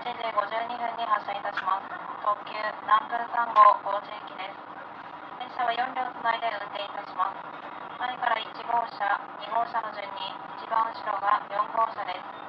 時52分に発車いたします。特急南風3号高知駅です。電車は4両つないで運転いたします。前から1号車、2号車の順に一番後ろが4号車です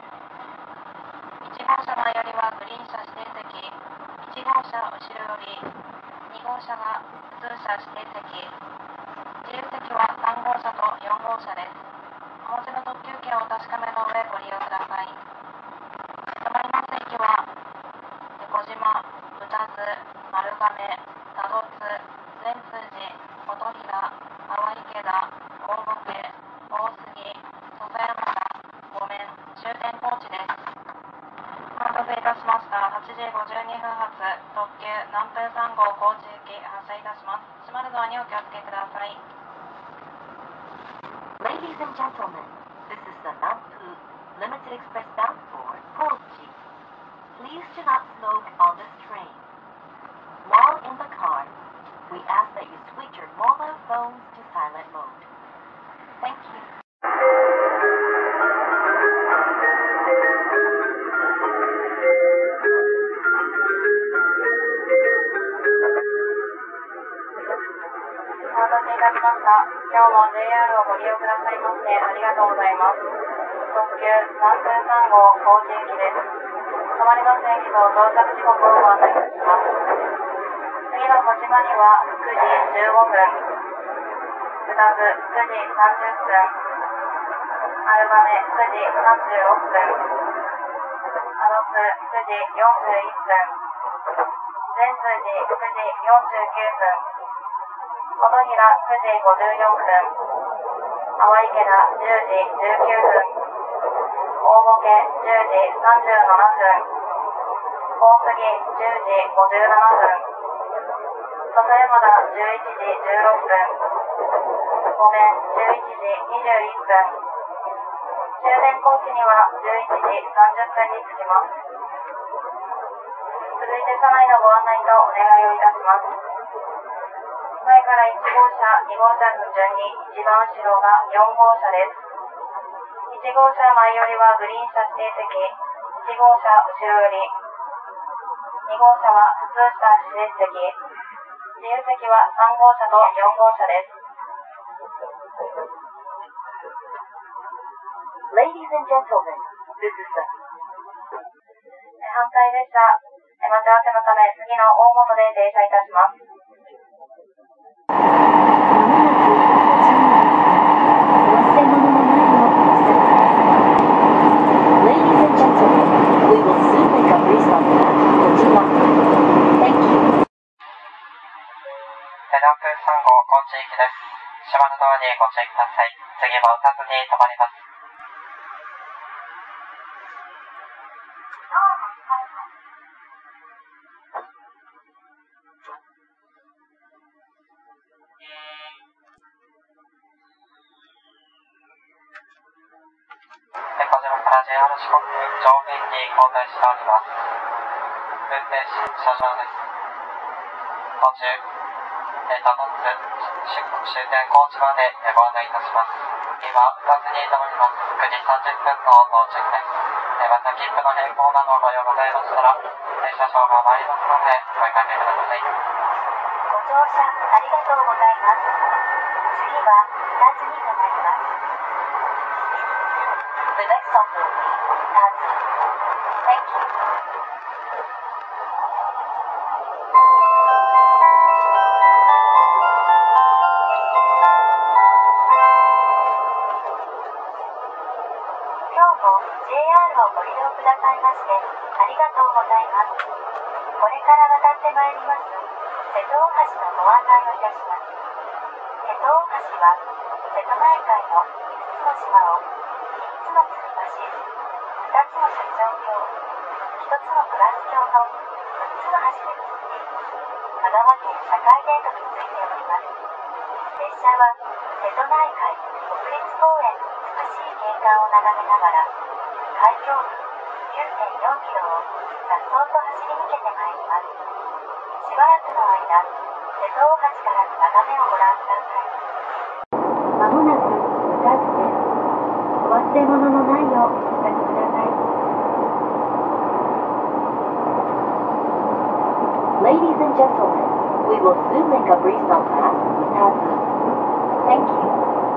。1号車前よりはグリーン車指定席、1号車後ろより2号車が普通車指定席、自由席は3号車と4号車です。お持ちの特急券をお確かめの上ご利用ください。止まります駅は小島、宇多津、丸亀、多度津、善通寺、琴平、淡池田、大野家、大杉、笹山田、五面、終点高知です。お待たせいたしました。8時52分発特急南風3号高知行き発車いたします。閉まるドアにお気をつけください。 Ladies and gentlemen, this is the Nampu Limited Express bound for Kochi. Please do not smoke on this train. While in the car, we ask that you switch your mobile phones to silent mode. Thank you. お待たせいたしました。今日も JR をご利用くださいましてありがとうございます。特急南風3号高知行きです。止まります駅と到着時刻をご案内いたします。次の小島には9時15分、宇多津9時30分、丸亀9時36分、多度津9時41分、善通寺9時49分、琴平9時54分、淡池田10時19分、大野家10時37分、大杉10時57分、笹山田11時16分、五面11時21分、終電高知には11時30分に着きます。続いて車内のご案内とお願いをいたします。前から1号車、2号車の順に一番後ろが4号車です。1号車前よりはグリーン車指定席、1号車後ろより2号車は普通車指定席、自由席は3号車と4号車です。 Ladies and gentlemen, this is the 反対列車、待ち合わせのため次の大本で停車いたします。 Ladies and gentlemen, we will soon make a restop at Kojima. Thank you. 南風3号高知行きです。閉まるドアにご注意ください。次は宇多津に停まります。小島から JR 四国上下駅に交代しております。運転士車掌です。途中、多度津終点高知までご案内いたします。今、宇多津に停まります。9時30分の到着です。また切符の変更などご用ございましたら、車掌が参りますので声かけください。 ご乗車ありがとうございます。次は宇多津に停まります。The next stop will be Utazu. Thank you.今日も JR をご利用くださいましてありがとうございます。これから渡ってまいります瀬戸大橋のご案内をいたします。瀬戸大橋は瀬戸内海の5つの島を3つの吊り橋、2つの斜張橋、1つのトランス橋の6つの橋で結び、香川県境電とについております。列車は瀬戸内海国立公園の美しい景観を眺めながら海峡部 9.4 キロを颯爽と走り抜けてまいります。しばらくの間、瀬戸大橋からの眺めをご覧ください。まもなく宇多津です。お忘れ物のないようお支度ください。 Ladies and gentlemen, we will soon make a brief stop at Tazu. Thank you.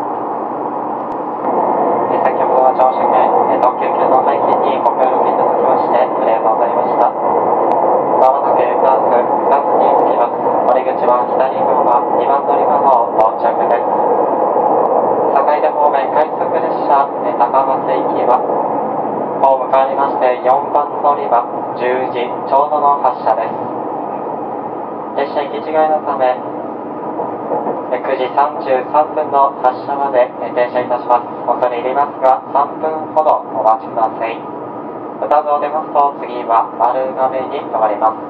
先ほどは乗車券、特急券の配信にご協力いただきましてありがとうございました。まもなくターズに着きます。降り口は左側2番乗り場の到着です。坂出方面快速列車高松行きはホーム変わりまして4番乗り場10時ちょうどの発車です。列車行き違いのため9時33分の発車まで停車いたします。恐れ入りますが3分ほどお待ちください。歌図を出ますと次は丸亀に停まります。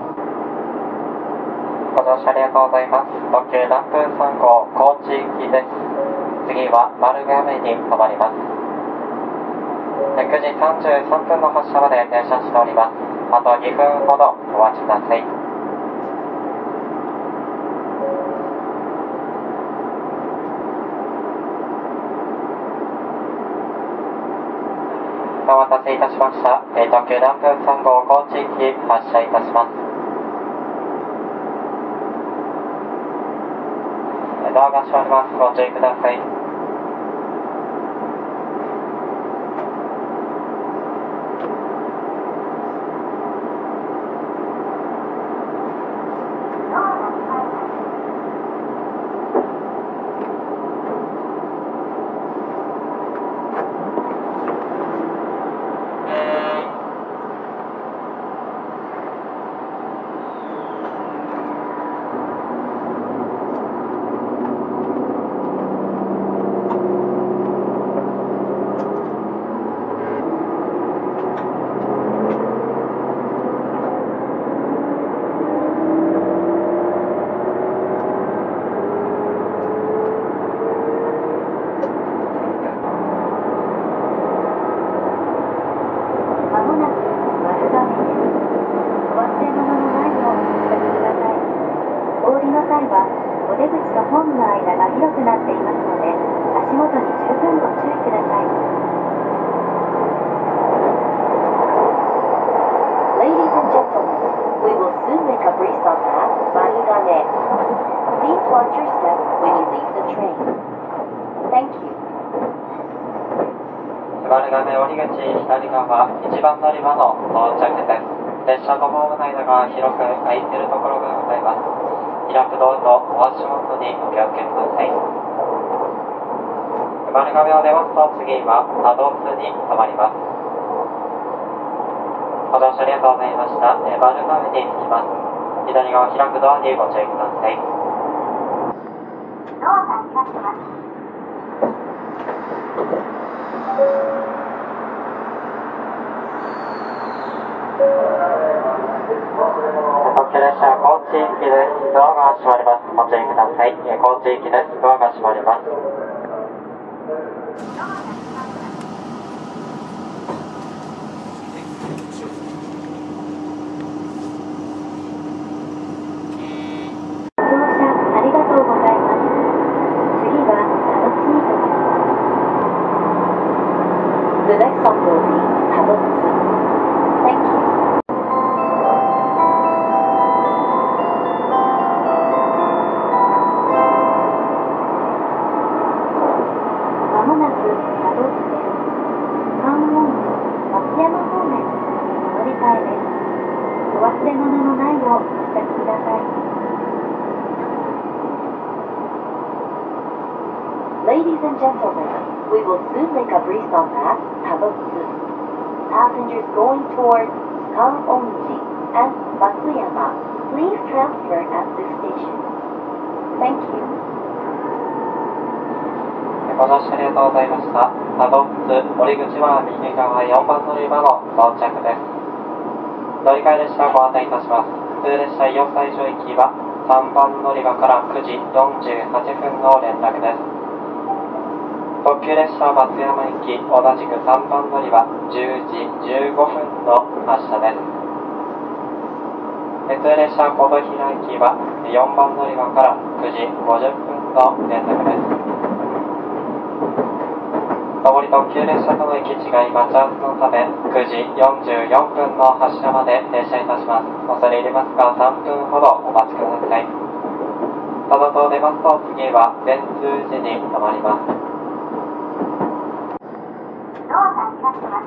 ご乗車ありがとうございます。特急ランプ3号高知行きです。次は丸亀に停まります。9時33分の発車まで停車しております。あと2分ほどお待ちください。お待たせいたしました。特急ランプ3号高知行き発車いたします。ドアが閉まります。ご注意ください。丸亀降り口左側1番乗り場の到着です。列車とホームの間が広く空いているところがございます。開くドアとお足元にお気をつけください。丸亀を出ますと次は多度津に停まります。ご乗車ありがとうございました。丸亀に着きます。左側開くドアにご注意ください。 ドアが開きます。 特急列車高知行きです。ドアが閉まります。ご注意ください。高知行きです。ドアが閉まります。 The next stop will be Tadotsu. Thank you. まもなく多度津です。関門松山方面お乗り換えです。お忘れ物のないようお支度ください。Ladies and gentlemen, we will soon make a brief stop at Tadotsu. Passengers going towards Kanonji and Matsuyama, please transfer at this station. Thank you. ご乗車ありがとうございました。多度津降り口は右側4番乗り場の到着です。乗り換え列車ご案内いたします。普通列車伊予西条行きは3番乗り場から9時48分の連絡です。特急列車松山行き同じく3番乗り場10時15分の発車です。普通列車琴平行きは4番乗り場から9時50分の連絡です。 上り特急列車との行き違い待ち合わせのため9時44分の発車まで停車いたします。恐れ入りますが3分ほどお待ちください。ただと出ますと次は善通寺に停まります。 ドアが開きます。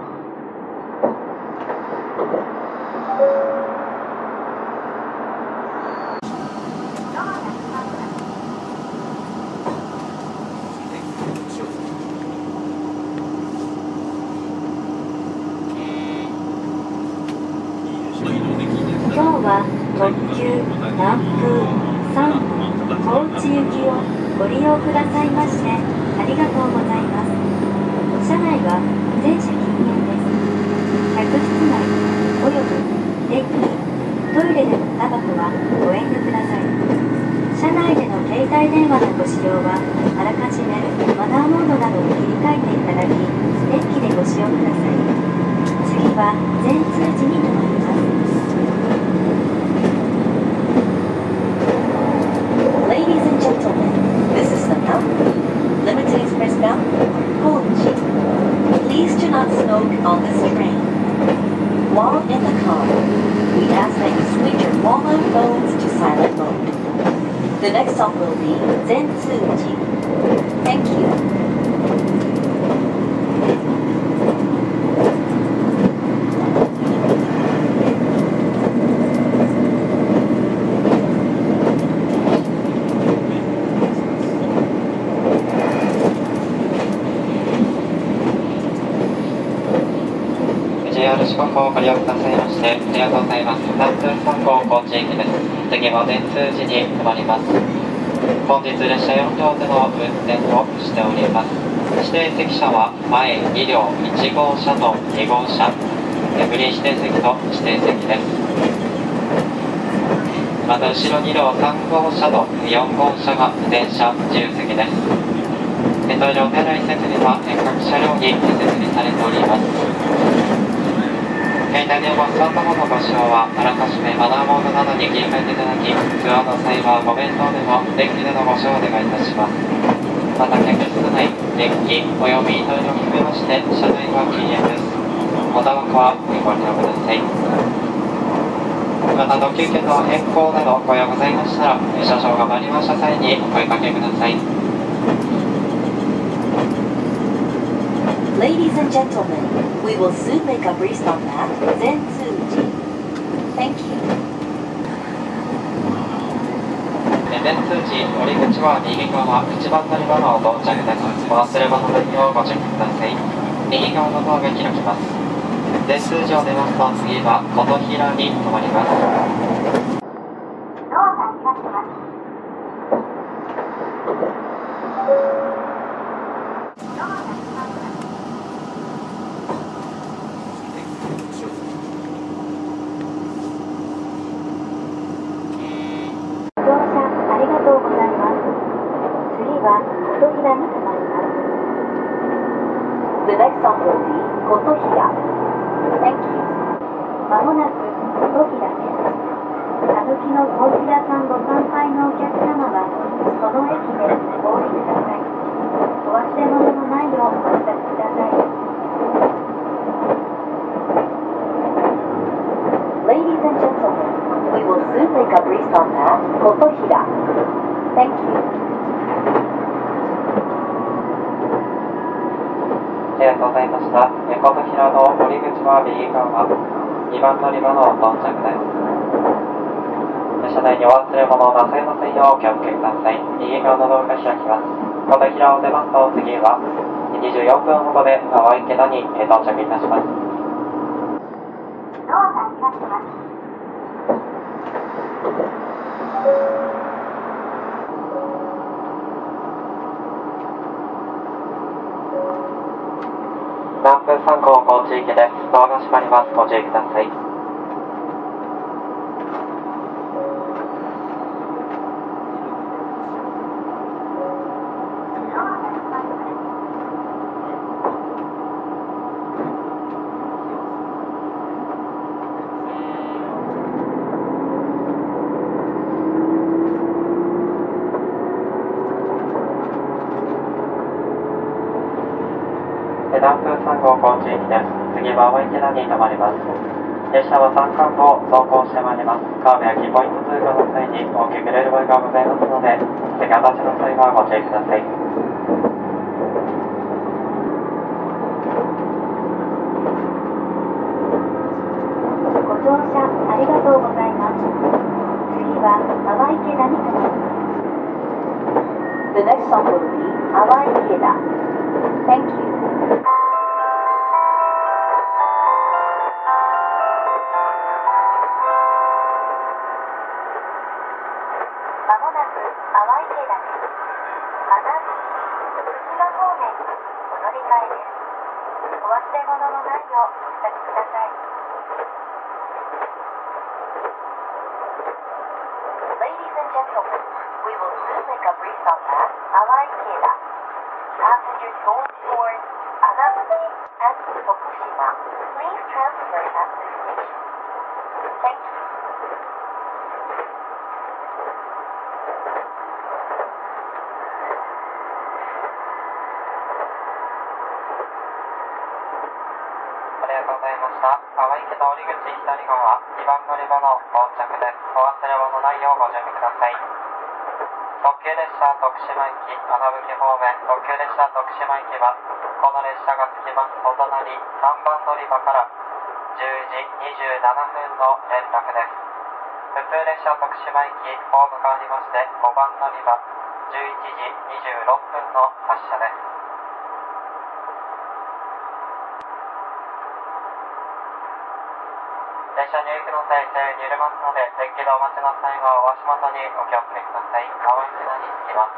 今日は特急南空3号高知行きをご利用くださいましてありがとうございます。車内は全車禁煙です。客室内およびデッキ、トイレでのタバコはご遠慮ください。車内での携帯電話のご使用はあらかじめマナーモードなどに切り替えていただき、デッキでご使用ください。次は善通寺に停まります。Ladies and gentlemen, this is the Naoku Limited Express bound for Kochi. Please do not smoke on this train. While in the car, we ask that you switch your mobile phones to silent mode. The next stop will be Zentsuji. Thank you. 四国をご利用くださいましてありがとうございます。南通3号高知駅です。次は善通寺に停まります。本日列車4両での運転をしております。指定席車は前2両1号車と2号車、フリー指定席と指定席です。また後ろ2両3号車と4号車が電車自由席です。トイレお手洗い設備は各車両に設備されております。携帯電話スマートフォンのご使用はあらかじめマナーモードなどに切り替えていただき、通話の際はご弁当でもデッキでのご使用をお願いいたします。また客室内、デッキおよびトイレを含めまして車内は禁煙です。おタバコはご利用ください。また特急券の変更などご用ございましたら車掌が参りました際にお声かけください。 Ladies and gentlemen, we will soon make a brief stop at Zentsuji. Thank you. 善通寺降り口は右側1番乗り場の到着です。お忘れ物のないようご注意ください。右側のドアが開きます。善通寺を出ますと次は琴平に停まります。 ドアが開きます。The next stop will be Kotohira. Thank you. まもなく琴平です。歌舞伎の琴平さんご参拝のお客様は、この駅でお降りください。お忘れ物のないようお支度ください。Ladies and gentlemen, we will soon make a brief stop at Kotohira. Thank you. ありがとうございました。琴平の降り口は右側2番乗り場の到着です。車内にお忘れ物をなさいませんようお気をつけください。右側のドアが開きます。琴平を出ますと次は24分ほどで青池田に到着いたします。 ドアが開きます。 南部3号高知駅です。ドアが閉まります。ご注意ください。 号行地行きです。次は青池田に停まります。列車は山間部を走行してまいります。カーブやキーポイント通過の際に大きく揺れる場合がございますので、席立ちの際はご注意ください。 ご乗車ありがとうございます。次は淡池田に停まります。The next stop will be 淡池田。Thank you. まもなく淡池田です。穴口、福島方面にお乗り換えです。お忘れ物のないようお支度ください。Ladies and gentlemen, we will soon make a brief stop at Awaikeda. Passengers going towards Anabuki and Tokushima, please transfer at this station. Thank you. ありがとうございました。淡池田折口左側、2番乗り場の到着です。お忘れ物ないようご準備ください。特急列車徳島行き、穴吹方面、特急列車徳島行きは、この列車が着きますお隣3番乗り場から10時27分の連絡です。普通列車徳島行き、ホーム変わりまして5番乗り場、11時26分の発車です。列車入域の際、左右に揺れますので、デッキでお待ちの際はお足元にお気をつけください。青池田に着きます。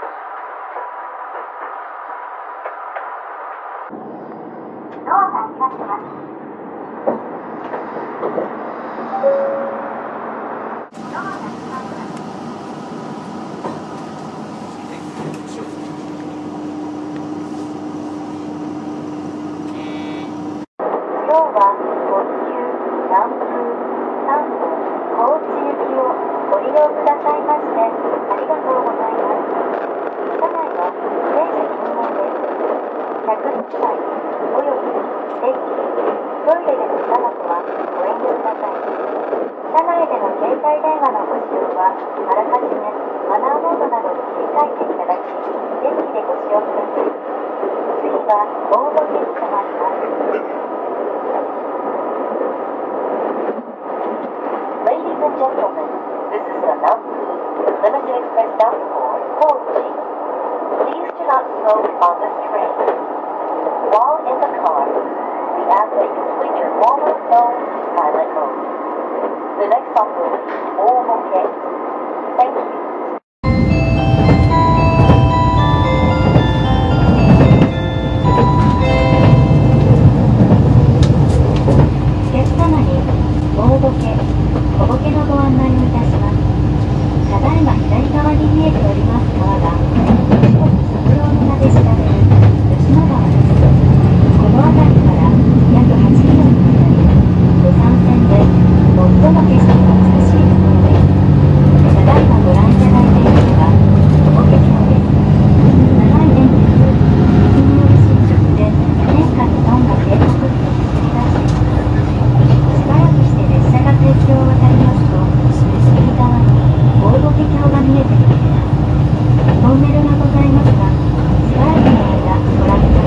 ドアが開きます。ドアが開きます。今日は特急南風3号高知行きをご利用くださいましてありがとうございます。車内は全席入門です。客室内およびデッキ、トイレでのタバコはご遠慮ください。車内での携帯電話のご使用はあらかじめマナーモードなどに切り替えていただき、デッキでご使用ください。次は大時に停まります。Ladies and gentlemen, this is the Nambu Limited Express bound for Kochi. Please do not smoke on this train. While in the car, we ask that you switch your mobile phones to silent mode. The next stop will be Omoke. Thank you. 小ボケのご案内をいたします。ただいま左側に見えております川が四国三郎の名で知られる吉野川です。この辺りから約8キロにわたり土山線で最も景色が美しいところです。ただいまご覧いただいているのは小ボケ橋です。長い年月水による浸食で天下に富んだ渓谷美を作り出しています。しばらくして列車が鉄橋を渡りますと右側に大時橋が見えてきます。トンネルがございますが、しばらくの間ご覧くださ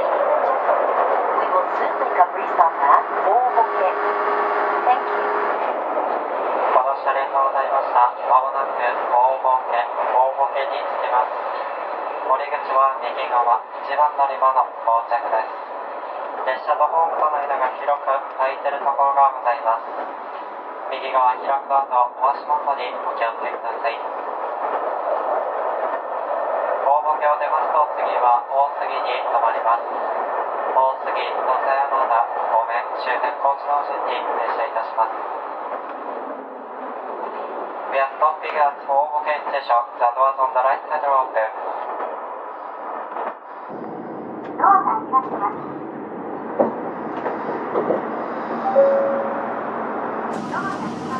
い。Thank you. け、大ボケに着きます。降り口は右側、1番乗り場の到着です。列車とホームとの間が広く空いているところがございます。右側開く後、お足元にお気をつけください。大ボケを出ますと次は大杉に停まります。大杉、野瀬山田、ごめん、終点高知の順に停車いたします。We are stopping at 大ボケstation. The doors on the right side are open. ドアが開きます。ドアが開きます。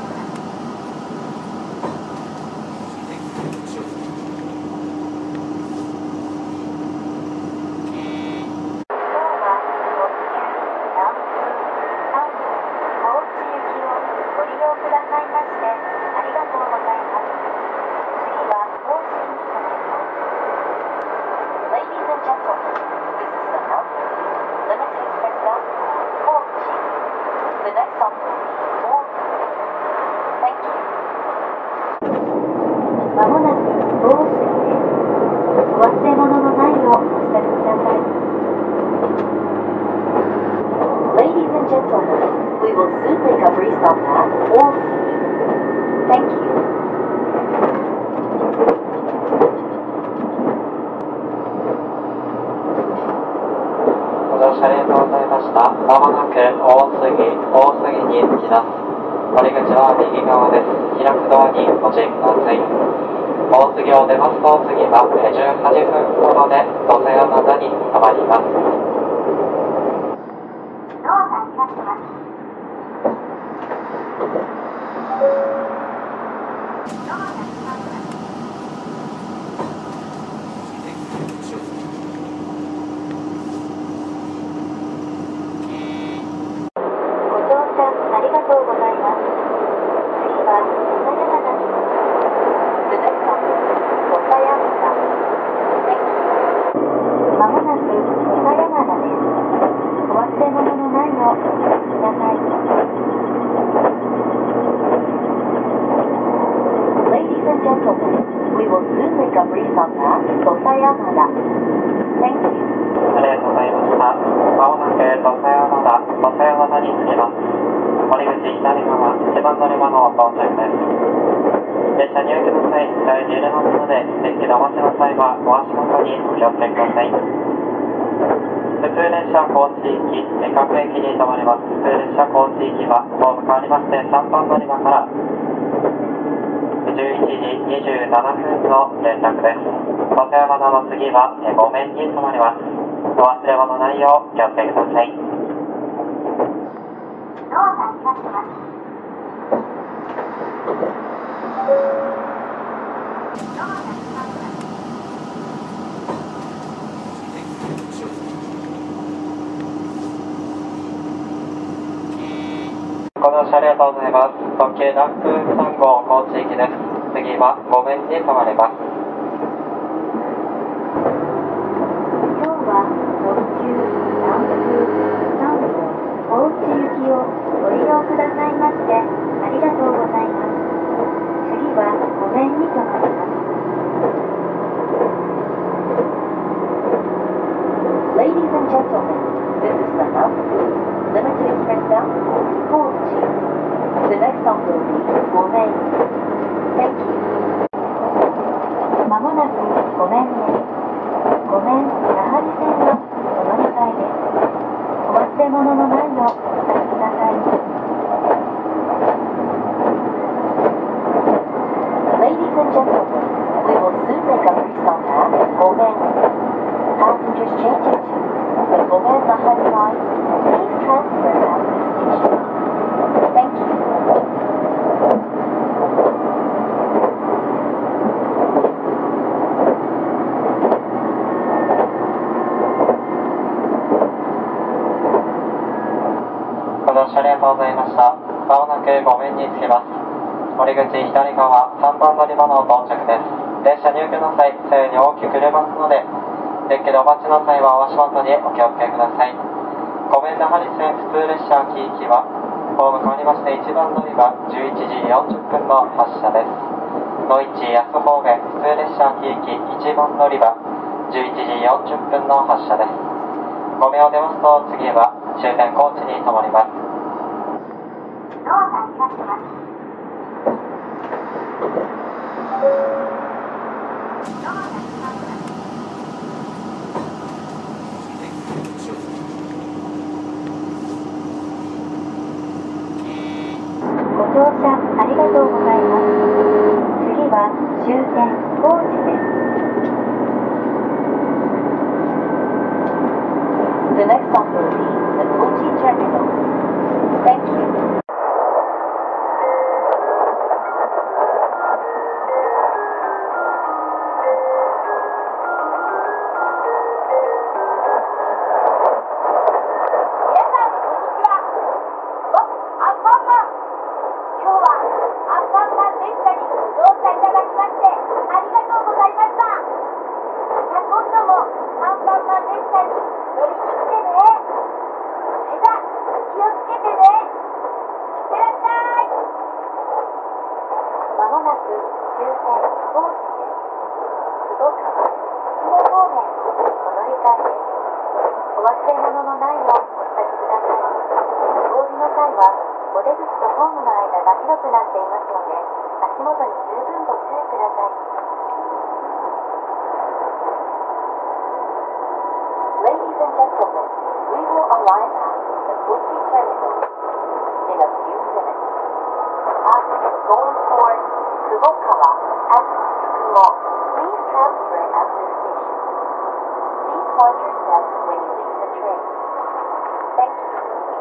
まもなく大杉です。お忘れ物のないようお支度ください。Ladies and gentlemen, we will soon make a brief stop at Old Thank you. ご乗車ありがとうございました。まもなく大杉に着きます。降り口は右側です。開くドアにご注意ください。大杉を出ますと次は18分頃で野瀬山田に停まります。 ドアが開きます。ドアが開きます。ご乗車ありがとうございます。次は野瀬山田に。The next stop is 野瀬山田。まもなく野瀬山田です。お忘れ物のないようお気をつけください。Ladies and gentlemen, we will soon make a brief stop at 野瀬山田。Thank you. ありがとうございました。まもなく野瀬山田に着きます。降り口左側、1番乗り場の到着です。列車入居の際、チャイジ入れますので、デッキでお待ちの際はお足元にお気をつけください。普通列車高知行き、各駅に停まります。普通列車高知行きは、ホーム変わりまして3番乗り場から11時27分の連絡です。野瀬山田の次はごめんに停まります。お忘れ物ないようお気をつけください。 ドアが開きます。ドアが開きます。 ご乗車ありがとうございます。特急ランク3号高知行きです。次はごめんに停まります。 今日は特急ランク3号高知行きをご利用くださいましてありがとうございます。次はごめんに停まります。Ladies and gentlemen, this is the house. Limited express bound Kochi. The next stop will be Gomen. Thank you. まもなくごめんね。ごめん、那覇線のお乗り換えです。お忘れ物のないようお伝えください。Ladies and gentlemen, we will soon make a brief stop at Gomen. Passengers changing to the Gomen Nahari line, please transfer at this station. Thank you. ご乗車ありがとうございました。まもなくごめんに着きます。降り口左側、3番乗り場の到着です。電車入居の際、左右に大きく揺れますので、デッキでお待ちの際はお足元にお気をつけください。ごめんなはり線普通列車紀行きは、ホーム変わりまして1番乗り場11時40分の発車です。 野市安方面普通列車秋行き1番乗り場11時40分の発車です。5名を出ますと次は終点高知に停まります。 ドアが開きます。ご乗車ありがとうございます。次は終点高知です。The next stop will be the Kochi Terminal. Thank you. まもなく終点高知です。窪川、出雲方面にお乗り換えです。お忘れ物のないようお支度ください。お降りの際はお出口とホームの間が広くなっていますので、足元に十分ご注意ください。Ladies and gentlemen, we will arrive at the Kochi Terminal in a few minutes. As we are going towards Fukuoka and Fukumo, please transfer at this station. Please watch your step when you leave the train. Thank you.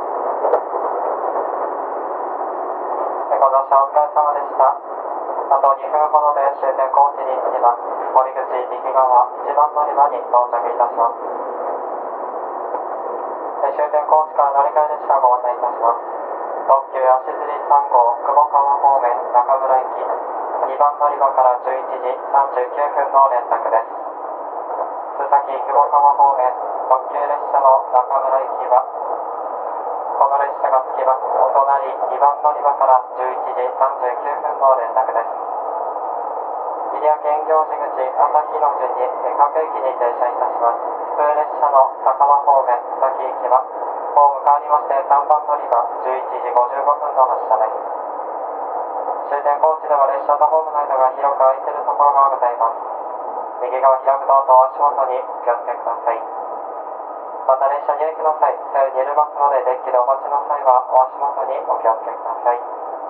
ご乗車お疲れ様でした。あと2分ほどで終点高知に着きます。森口右側1番乗り場に到着いたします。終点高知から乗り換え列車をご案内いたします。特急足摺3号久保川方面中村駅2番乗り場から11時39分の連絡です。須崎久保川方面特急列車の中村駅はこの列車が着きますお隣2番乗り場から11時39分の連絡です。入谷県行寺口朝日の順に各駅に停車いたします。普通列車の高輪方面須崎駅はホーム変わりまして3番乗り場11時55分の発車です。終点高知では列車とホームの間が広く空いているところがございます。右側開くドアと足元にお気をつけください。また列車入駅の際、左右に揺れますのでデッキでお待ちの際はお足元にお気をつけください。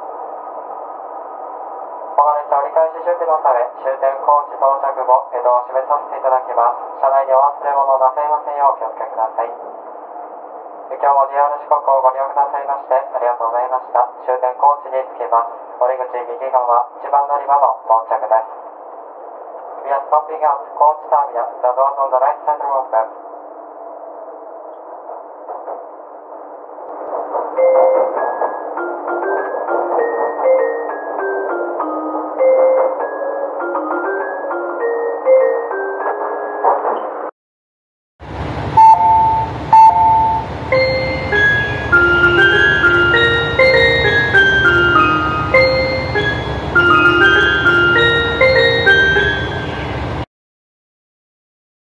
この列車折り返し準備のため終点高知到着後ドアを閉めさせていただきます。車内にお忘れ物なさいませんようお気をつけください。今日も JR 四国をご利用くださいましてありがとうございました。終点高知に着きます。折口右側1番乗り場の到着です。We are stopping at Kochi Terminal. The doors on the right side are open.